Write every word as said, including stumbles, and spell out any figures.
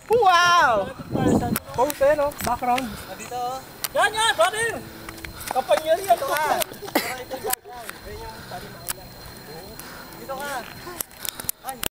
Wow! Pose eh, no? Background. Dito oh. Yan yan, brother! Kapangyarihan Dito ka! Dito ka!